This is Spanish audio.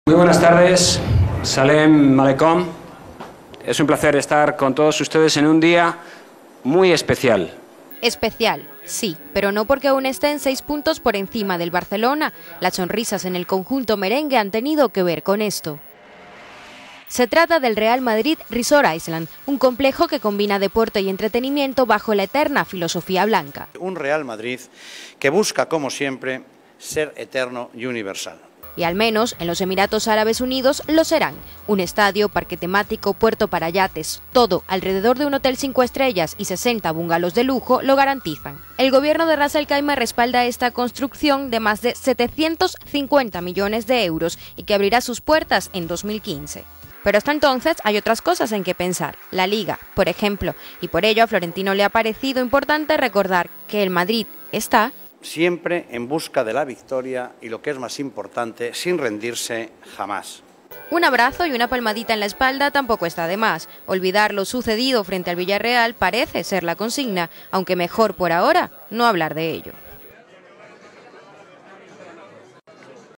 Muy buenas tardes, Salem Aleikum. Es un placer estar con todos ustedes en un día muy especial. Especial, sí, pero no porque aún estén 6 puntos por encima del Barcelona. Las sonrisas en el conjunto merengue han tenido que ver con esto. Se trata del Real Madrid Resort Island, un complejo que combina deporte y entretenimiento bajo la eterna filosofía blanca. Un Real Madrid que busca, como siempre, ser eterno y universal. Y al menos en los Emiratos Árabes Unidos lo serán. Un estadio, parque temático, puerto para yates, todo alrededor de un hotel 5 estrellas y 60 bungalows de lujo lo garantizan. El gobierno de Ras Al Khaimah respalda esta construcción de más de 750 millones de euros y que abrirá sus puertas en 2015. Pero hasta entonces hay otras cosas en que pensar. La Liga, por ejemplo, y por ello a Florentino le ha parecido importante recordar que el Madrid está siempre en busca de la victoria y, lo que es más importante, sin rendirse jamás. Un abrazo y una palmadita en la espalda tampoco está de más. Olvidar lo sucedido frente al Villarreal parece ser la consigna, aunque mejor por ahora no hablar de ello.